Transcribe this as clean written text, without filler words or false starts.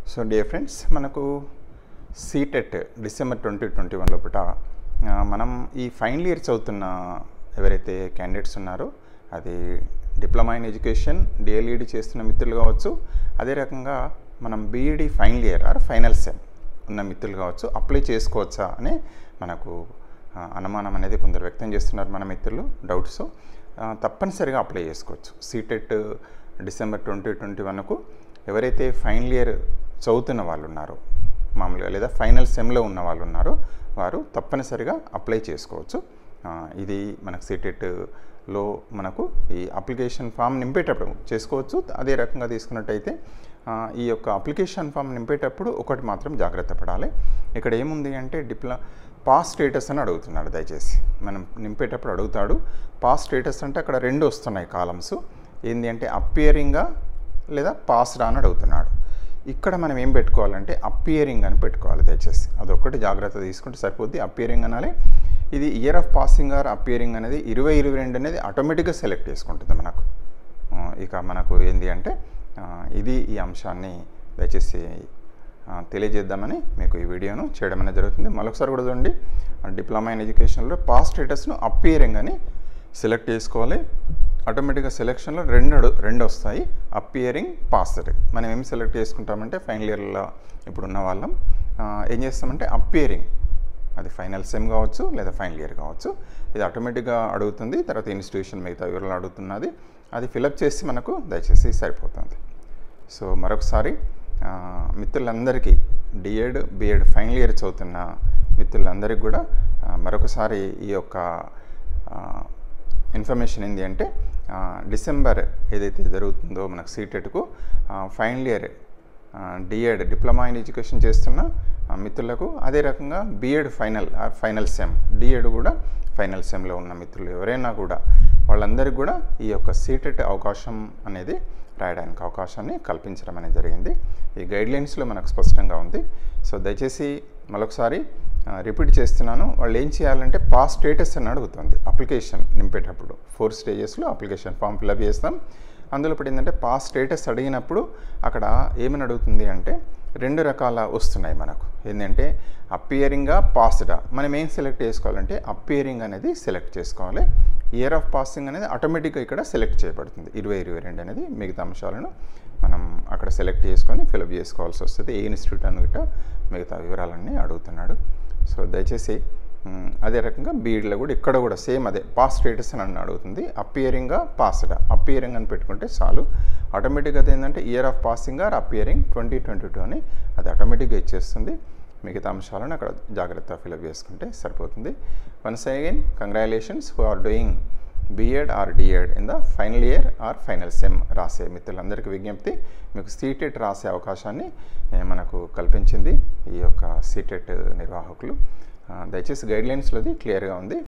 So dear friends, మనకు CTET December 2021 లోపల మనం ఈ ఫైనల్ ఇయర్ చదువుతున్న ఎవరైతే క్యాండిడేట్స్ ఉన్నారో, అది డిప్లొమా ఇన్ ఎడ్యుకేషన్ డిఎల్ఈడి చేస్తున్న మిత్రులు కావచ్చు, అదే రకంగా మనం BEd final year or final sem ఉన్న మిత్రులు కావచ్చు, అప్లై చేసుకోవచ్చా అనే మనకు అనుమానం అనేది కొందరు వ్యక్తం చేస్తున్నారు మన మిత్రులు, డౌట్స్. తప్పనిసరిగా అప్లై చేసుకోవచ్చు. సీటెట్ డిసెంబర్ 2021కు ఎవరైతే ఫైనల్ ఇయర్ చదువుతున్న వాళ్ళు ఉన్నారో మామూలుగా, లేదా ఫైనల్ సెమ్లో ఉన్న వాళ్ళు ఉన్నారో, వారు తప్పనిసరిగా అప్లై చేసుకోవచ్చు. ఇది మనకు సీటెట్లో మనకు ఈ అప్లికేషన్ ఫామ్ నింపేటప్పుడు చేసుకోవచ్చు. అదే రకంగా తీసుకున్నట్టయితే ఈ యొక్క అప్లికేషన్ ఫామ్ నింపేటప్పుడు ఒకటి మాత్రం జాగ్రత్త పడాలి. ఇక్కడ ఏముంది అంటే పాస్ స్టేటస్ అని అడుగుతున్నాడు. దయచేసి మనం నింపేటప్పుడు అడుగుతాడు పాస్ స్టేటస్ అంటే అక్కడ రెండు వస్తున్నాయి కాలమ్స్. ఏంటి అంటే అపియరింగా లేదా పాస్డా అని అడుగుతున్నాడు. ఇక్కడ మనం ఏం పెట్టుకోవాలంటే అపియరింగ్ అని పెట్టుకోవాలి. దయచేసి అదొక్కటి జాగ్రత్త తీసుకుంటే సరిపోద్ది. అపియరింగ్ అనాలి. ఇది year of passing or appearing అనేది 2022 అనేది ఆటోమేటిక్గా సెలెక్ట్ చేసుకుంటుంది మనకు. ఇక మనకు ఏంటి అంటే ఇది ఈ అంశాన్ని దయచేసి తెలియజేద్దామని మీకు ఈ వీడియోను చేయడం అనేది జరుగుతుంది. మరొకసారి కూడా చూడండి, డిప్లొమా ఇన్ ఎడ్యుకేషన్లో పాస్ స్టేటస్ను అపియరింగ్ అని సెలెక్ట్ చేసుకోవాలి. ఆటోమేటిక్గా సెలెక్షన్లో రెండు వస్తాయి, అపియరింగ్, పాస్డ్. మనం ఏం సెలెక్ట్ చేసుకుంటామంటే ఫైనల్ ఇయర్లో ఇప్పుడు ఉన్న వాళ్ళం ఏం చేస్తామంటే అపియరింగ్, అది ఫైనల్ సెమ్ కావచ్చు లేదా ఫైనల్ ఇయర్ కావచ్చు, ఇది ఆటోమేటిక్గా అడుగుతుంది. తర్వాత ఇన్స్టిట్యూషన్ మిగతా వివరాలు అడుగుతున్నది, అది ఫిలప్ చేసి మనకు దయచేసి సరిపోతుంది. సో మరొకసారి మిత్రులందరికీ డిఎడ్ బిఎడ్ ఫైనల్ ఇయర్ చదువుతున్న మిత్రులందరికీ కూడా మరొకసారి ఈ యొక్క ఇన్ఫర్మేషన్ ఏంటి అంటే డిసెంబర్ ఏదైతే జరుగుతుందో మనకు సీటెట్కు final year DEd diploma in education చేస్తున్న మిత్రులకు, అదే రకంగా బిఎడ్ ఫైనల్ సెమ్ డిఎడ్ కూడా ఫైనల్ సెమ్లో ఉన్న మిత్రులు ఎవరైనా కూడా వాళ్ళందరికీ కూడా ఈ యొక్క సీటెట్ అవకాశం అనేది రాయడానికి అవకాశాన్ని కల్పించడం అనేది జరిగింది. ఈ గైడ్లైన్స్లో మనకు స్పష్టంగా ఉంది. సో దయచేసి మరొకసారి రిపీట్ చేస్తున్నాను, వాళ్ళు ఏం చేయాలంటే పాస్ స్టేటస్ అని అడుగుతుంది. అప్లికేషన్ నింపేటప్పుడు 4 స్టేజెస్లో అప్లికేషన్ ఫామ్ ఫిల్అప్ చేస్తాం. అందులో ఇప్పుడు ఏంటంటే పాస్ స్టేటస్ అడిగినప్పుడు అక్కడ ఏమని అడుగుతుంది అంటే 2 రకాల వస్తున్నాయి మనకు. ఏంటంటే అపియరింగా పాస్డా. మనం ఏం సెలెక్ట్ చేసుకోవాలంటే అపియరింగ్ అనేది సెలెక్ట్ చేసుకోవాలి. ఇయర్ ఆఫ్ పాసింగ్ అనేది ఆటోమేటిక్గా ఇక్కడ సెలెక్ట్ చేయబడుతుంది. 2022 అనేది. మిగతా అంశాలను మనం అక్కడ సెలెక్ట్ చేసుకొని ఫిలప్ చేసుకోవాల్సి వస్తుంది. ఏ ఇన్స్టిట్యూట్ అనుకుంట మిగతా వివరాలన్నీ అడుగుతున్నాడు. సో దయచేసి అదే రకంగా బీఈడీలో కూడా ఇక్కడ కూడా సేమ్ అదే పాస్ స్టేటస్ అని అడుగుతుంది. అపియరింగా పాస్డా. అపియరింగ్ అని పెట్టుకుంటే చాలు. ఆటోమేటిక్గా అది ఏంటంటే year of passing or appearing 2022 అని అది ఆటోమేటిక్గా ఇచ్చేస్తుంది. మిగతా అంశాలను అక్కడ జాగ్రత్తగా ఫిలప్ చేసుకుంటే సరిపోతుంది. Once again congratulations who are doing BEd or DEd in the final year or final sem రాసే మిత్రులందరికీ విజ్ఞప్తి, మీకు సీటెట్ రాసే అవకాశాన్ని మనకు కల్పించింది ఈ యొక్క సీటెట్ నిర్వాహకులు. దయచేసి గైడ్లైన్స్లోది క్లియర్గా ఉంది.